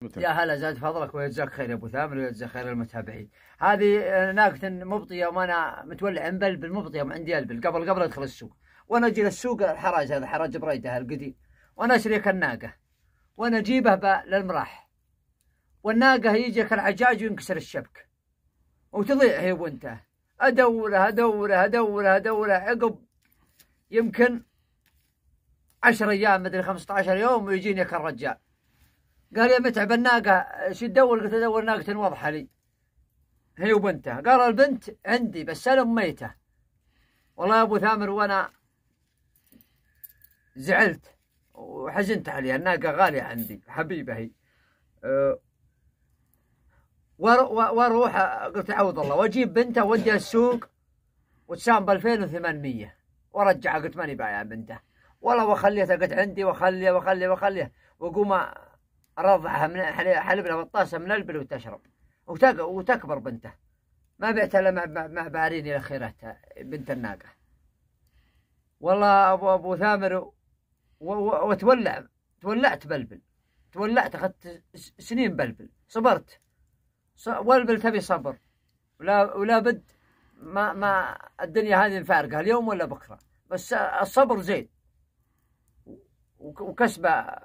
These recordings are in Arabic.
المتابعين. يا هلا زاد فضلك ويجزاك خير يا ابو ثامر ويجزاك خير المتابعين. هذه ناقة مبطيه وانا متولع مبلبل مبطيه عندي البل قبل ادخل السوق، وانا اجي للسوق الحراج هذا حراج بريده القديم، وانا اشريك الناقه وانا اجيبه للمراح، والناقه يجيك العجاج وينكسر الشبك وتضيع هي وانت ادوره عقب يمكن 10 ايام مدري 15 يوم ويجيني الرجال قال يا متعب الناقه شو تدور؟ قلت ادور ناقه واضحه لي هي وبنتها. قال البنت عندي بس الام ميته. والله يا ابو ثامر وانا زعلت وحزنت عليها، الناقه غاليه عندي حبيبه هي. واروح قلت عوض الله واجيب بنته ووديها السوق وتسام ب 2800 وارجعها، قلت ماني بايع بنته والله، وخليتها قلت عندي وخليه واقوم ارضعها من حلب لها بالطاسه من البل وتشرب وتكبر بنته. ما بعتها الا مع باريني الاخيرات بنت الناقه. والله ابو ثامر تولعت بلبل، اخذت سنين بلبل، صبرت والبل تبي صبر ولا بد ما الدنيا هذه مفارقه اليوم ولا بكره، بس الصبر زين وكسب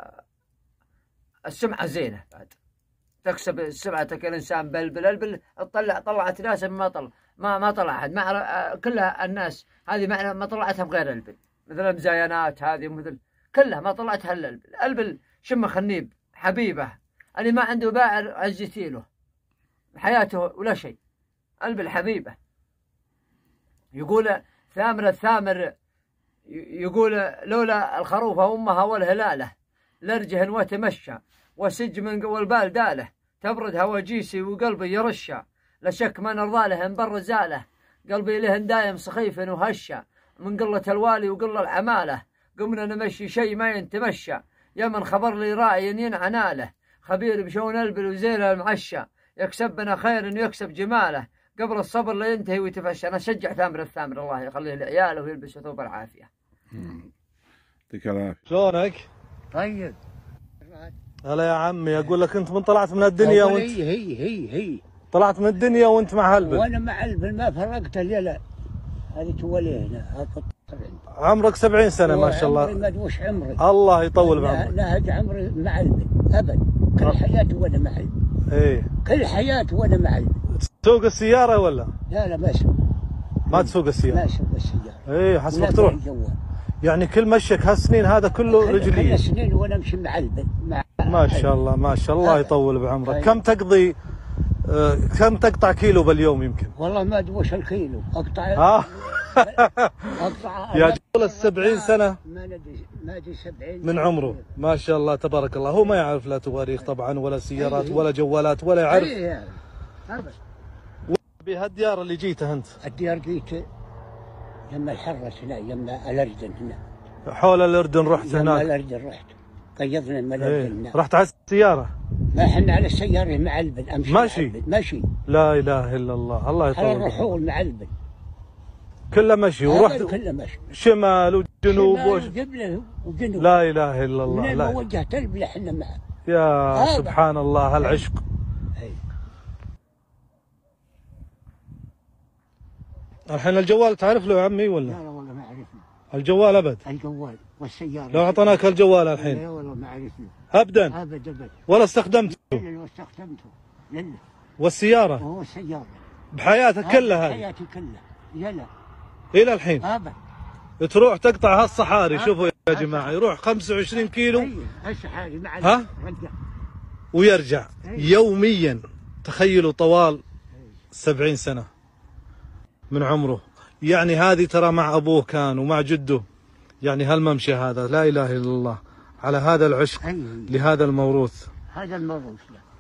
السمعه زينه بعد، تكسب سمعتك الانسان بلبل طلعت ناس ما طلع احد كلها الناس هذه ما طلعتها بغير البل، مثل المزاينات هذه مثل كلها ما طلعتها الا البل شمه خنيب حبيبه اللي ما عنده باعر عزتي له حياته ولا شيء، البل حبيبه. يقول الثامر يقول لولا الخروف امها والهلاله لرجه وتمشى وسج من والبال داله، تبرد هواجيسي وقلبي يرشى، لا شك ما نرضى له ان بر زاله، قلبي له دايم سخيف وهشى، من قله الوالي وقله العماله قمنا نمشي شيء ما ينتمشى، يا من خبر لي راعي ينعى ناله، خبير بشون البل وزين المعشى، يكسبنا خير ويكسب جماله قبل الصبر لا ينتهي ويتفشى. انا اشجع الثامر الله يخليه لعياله ويلبس ثوب العافيه. يعطيك العافيه. شلونك؟ طيب هلا يا عمي، اقول لك انت من طلعت من الدنيا وانت هي طلعت من الدنيا وانت مع هالبل، وانا مع البل ما فرقت الليله هذه تولي هنا. عمرك 70 سنه ما شاء الله. عمري ما ادوش عمري، الله يطول بعمرك. نهج عمري مع البل ابد، كل حياتي وانا مع البل. ايه كل حياتي وانا مع البل. تسوق السياره ولا؟ لا ما اسوق. ما تسوق السياره؟ ما اسوق السياره. ايه حسبك تروح. يعني كل مشيك هالسنين هذا كله رجليه؟ كل سنين وانا امشي مع البل. ما شاء الله ما شاء الله يطول بعمرك. كم تقضي كم تقطع كيلو باليوم يمكن؟ والله ما ادوش الكيلو اقطع. اقطع يا جول 70 سنه ما ادري 70 من عمره ما شاء الله تبارك الله. هو ما يعرف لا تواريخ طبعا ولا سيارات ولا جوالات ولا يعرف. بهالديار اللي جيته انت؟ الديار جيت يما الحرس هنا يما الاردن هنا. حول الاردن رحت هناك؟ يما الاردن رحت قيضنا من الاردن هناك. رحت على السياره؟ ما احنا على السياره مع البل امشي ماشي. لا اله الا الله. الله يطول. على الرحول مع البل كله مشي. ورحت كله مشي شمال وجنوب وقبله وجنوب. لا اله الا الله. من ما وجهت البل احنا معه. يا سبحان الله هالعشق. الحين الجوال تعرف له يا عمي ولا؟ لا والله ما اعرفه. الجوال ابد؟ الجوال والسياره لو اعطيناك الجوال الحين؟ لا والله ما اعرفه ابدا؟ ابد ولا استخدمته؟ لا استخدمته. لا والسياره؟ هو السياره بحياتك كلها هذه؟ حياتي كلها يلا الى الحين؟ ابد. تروح تقطع هالصحاري. شوفوا يا جماعه يروح 25 كيلو الصحاري مع ها ويرجع يوميا. تخيلوا طوال 70 سنه من عمره. يعني هذه ترى مع ابوه كان ومع جده، يعني هالممشى هذا لا اله الا الله على هذا العشق لهذا الموروث. هذا الموروث.